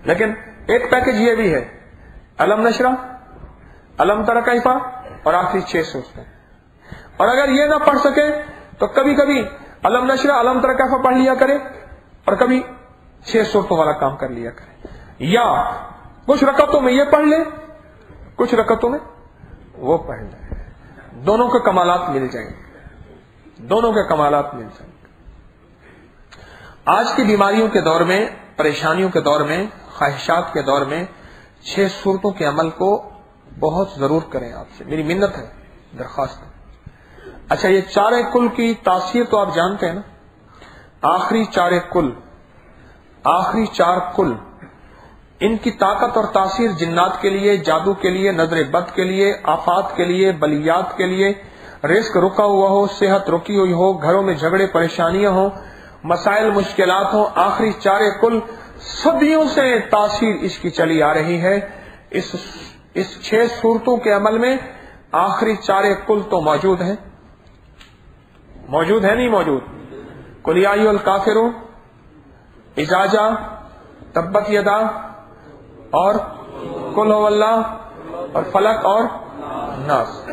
لیکن ایک پیکج یہ بھی ہے، علم نشرہ، علم تر کیفا اور آخری 6 صورتیں. اور اگر یہ نہ پڑھ سکے تو کبھی کبھی علم نشرہ، علم تر کیفا پڑھ لیا کرے اور کبھی 6 صورتوں والا کام کر لیا کرے، یا کچھ رکعتوں میں یہ پڑھ لے، کچھ رکعتوں میں وہ پڑھ لے. دونوں کے کمالات مل جائیں گے، دونوں کے کمالات مل جائیں گے. آج کی بیماریوں کے دور میں، پریشانیوں کے دور میں، خواہشات کے دور میں 6 صورتوں کے عمل کو بہت ضرور کریں. آپ سے میری منت ہے، درخواست ہے. اچھا، یہ 4 کل کی تاثیر تو آپ جانتے ہیں نا. آخری 4 کل، آخری 4 کل، ان کی طاقت اور تاثیر جنات کے لیے، جادو کے لیے، نظر بد کے لیے، آفات کے لیے، بلیات کے لیے، رزق رکا ہوا ہو، صحت رکی ہوئی ہو، گھروں میں جھگڑے پریشانیاں ہوں، مسائل مشکلات ہوں، آخری 4 کل صدیوں سے تاثیر اس کی چلی آ رہی ہے. اس 6 صورتوں کے عمل میں آخری 4 کل تو موجود ہیں. موجود ہے نہیں موجود؟ قل یا ایھا الکافرون، اذا جاء، تبت یدا، اور قل هو اللہ، اور فلق اور ناس.